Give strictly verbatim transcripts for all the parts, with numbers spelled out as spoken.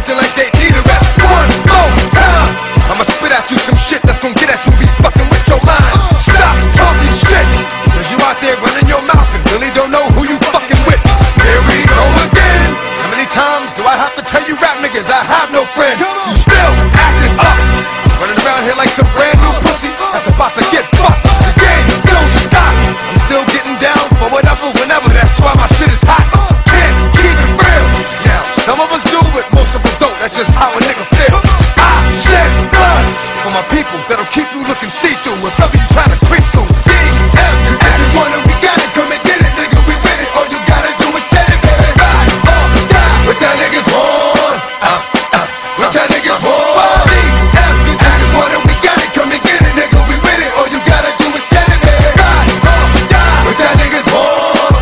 looking like they need a rest. One more time, I'ma spit at you some shit that's gonna get at you, be fucking with your mind. Stop talking shit, cause you out there running your mouth and really don't know who you fucking with. Here we go again. How many times do I have to tell you rap niggas I have no friends? You still acting up, running around here like some brand new pussy that's about to get fucked. The game don't stop, I'm still getting down for whatever, whenever. That's why my shit is hot. Can't keep it real. Now, some of us do it, most of us don't. That's just how a nigga feel. I shed blood for my people that'll keep you looking see-through if ever you try to creep through. D M, I just wanna, we gotta come and get it, nigga. We with it. All you gotta do is set it, baby. Ride or die. What y'all niggas want? Uh, uh, what y'all niggas want? D M, I just wanna, we gotta come and get it, nigga. We with it. All you gotta do is set it, baby. Ride or die. What y'all niggas want?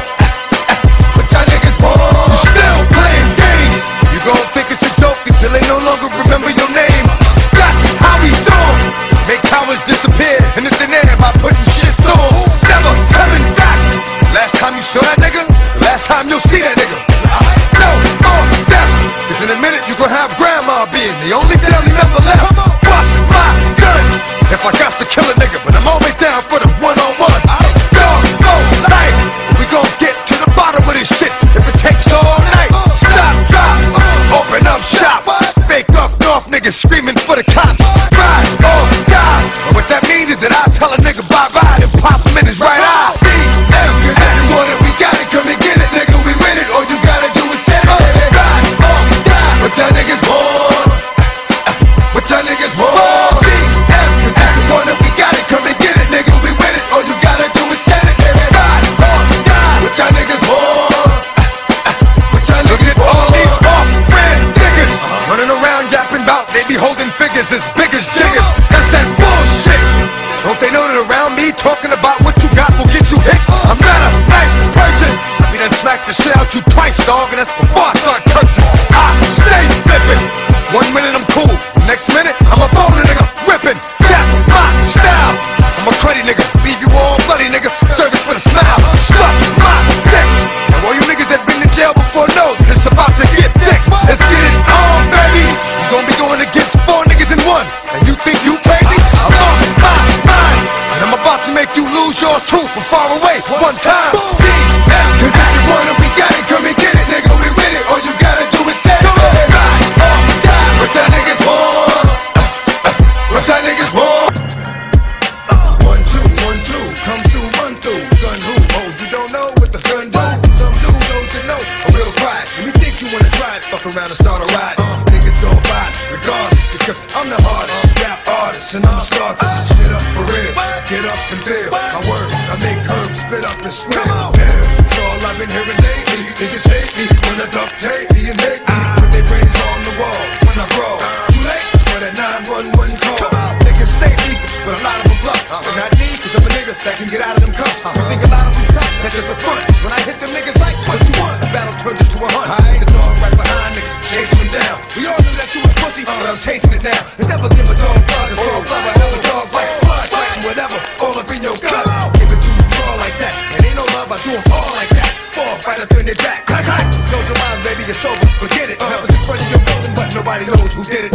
What y'all niggas want? You still playing games. You gon' think it's a joke until they no longer remember your name. That's how we do it. Make cowards disappear in the thin air by putting shit through. Never coming back. Last time you saw that nigga, the last time you'll see that nigga. No more deaths, cause in a minute you gon' have grandma being the only family member left. Bust my gun if I got to kill a nigga, but I'm always down for the one-on-one. Dog, no life. We gon' get to the bottom of this shit if it takes all night. Stop, drop, open up shop. Fake up north niggas screaming for the cops. Ride or die. And what that means is that I tell a nigga bye-bye and pop him in his right eye. D M, I just want it, we gotta come and get it, nigga. We with it, all you gotta do is set it. Ride or die. What y'all niggas want? What y'all niggas want? D M, I just want it, we gotta come and get it, nigga. We with it, all you gotta do is set it. Ride or die. What y'all niggas want? What y'all niggas want? All these off-brand niggas running around yapping about they be holding figures as big as jiggers. That's that bullshit. Don't they know that around me talking about what you got will get you hit? I'm not a nice person. We done smacked the shit out you twice, dog, and that's before I start cursing. I stay flipping. One minute I'm cool, next minute I'm a bone nigga ripping. That's my style. I'm a cruddy nigga, leave you all bloody nigga. Service with a smile. Suck my dick. And all you niggas that been to jail before know that it's about to get thick. Let's get it on, baby. You gon' be going against four niggas in one, and you think you crazy? I lost my mind, and I'm about to make you lose yours too from far away one time. D M, cause I just wanna, we gotta come and get it, nigga. We with it, all you gotta do is set it. Ride or die. What y'all niggas want? What y'all niggas want? One, two, one, two, come through, run through. Gun who? Oh, you don't know what the gun do? Some dude don't you know, a real quiet. When you think you wanna try it, fuck around and start a riot. Niggas gon' fight, regardless, because I'm the hardest rap artist, and I'm a star to shit up for real. Get up and feel my words, I make herbs spit up and squeal. Yeah, it's all I've been hearing lately. Niggas hate me when I duct tape me and make me put their brains on the wall when I brawl. Too late for that nine one one call. Niggas stay deep, but a lot of them bluff. And not me, cause I'm a nigga that can get out of them cuffs. I think a lot of them stop, that's just a front. When I hit them niggas like, what you want? The battle turned into a hunt. The dog right behind niggas, chasing them down. We all knew that you was pussy, but I'm tasting it now. And never give a dog blood, it's all love. I have a dog like blood, fighting whatever, all up in your gut. Give it to you raw like that, and ain't no love, I do them all like that. Fall right up in their back. Close your mind, baby, you're sober, forget it. Never in front of your building, but nobody knows who did it.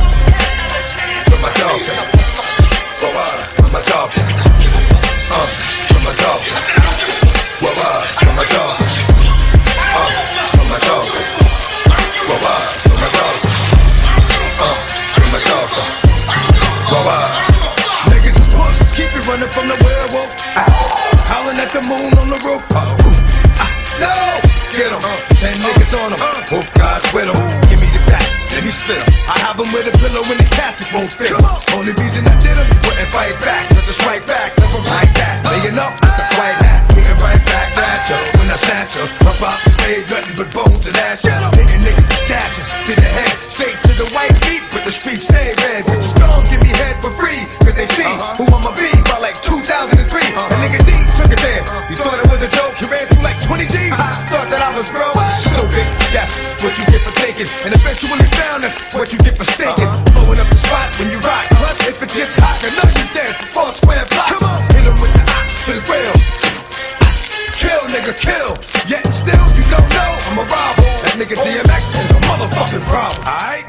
From my dogs, for uh, my dogs, uh, from my dogs, well, uh, from my dogs, uh, from my dogs, well, uh, from my dogs, uh, from my dogs, well, uh, niggas is pussies, keep it running from the werewolf, uh, howling at the moon on the roof, uh, uh, no, get 'em, ten niggas on 'em, hope God's with 'em, give me the back, let me split 'em, I have 'em with a pillow and the casket won't fit 'em, only reason I did 'em, wouldn't fight back, not to strike back, never like that, laying up with the white hat, getting right back at ya, when I snatch ya, my pop made nothing but bones and ashes, hitting niggas with dashes to the head, straight to the white beat, but the streets stay red, with the strong give me head for free, cause they see who I'ma be by like two thousand three, and nigga D took it there, you thought it was a joke, he ran through like twenty G's, thought that I was broke, stupid, that's what you get for thinking, and eventually found that's what you get for stinking, blowing up the spot when you rock, plus if it gets hot, I know you dead for four square blocks, hit 'em with the ox to the grill, kill nigga kill, yet still you don't know I'm a robber. that nigga D M X is a motherfucking problem, alright?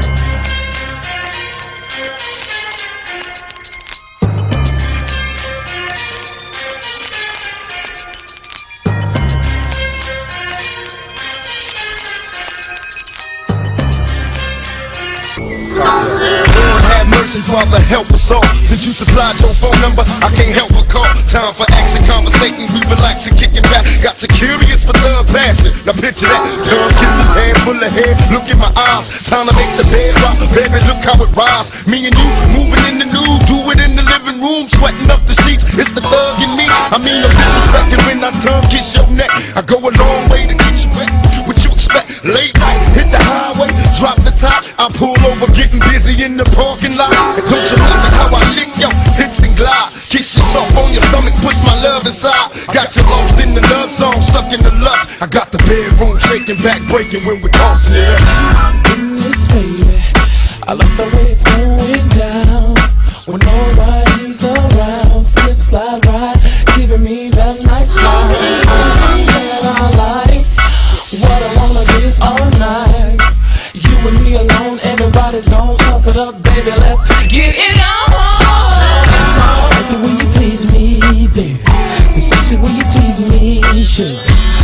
Lord have mercy, Father, help us all. Since you supplied your phone number, I can't help but call. Time for action, conversating, we relaxing, kicking back. Got you curious for love, passion. Now picture that, tongue kissing, hand full of hair. Look in my eyes, time to make the bed rock. Baby, look how it rise. Me and you moving in the nude, do it in the living room, sweating up the sheets. It's the thug in me. I mean, no disrespecting when I tongue kiss your neck. I go a long way to get you wet. What you expect? Late night, hit the highway, drop the top. I pull over, getting busy in the parking lot. And don't you love it how I lick your hips and glide? Kiss yourself on your stomach, push my love inside. Got you lost in the love song, stuck in the lust. I got the bedroom shaking, back breaking when we're tossing it up. Goodness, baby, I love the way it's going down. When nobody's around, slip, slide, ride, giving me that nice slide. And I like what I wanna do all night. You and me alone, everybody's gon' toss it up, baby, let's get it on. I like the way you please me, baby, the sexy way you tease me, sure.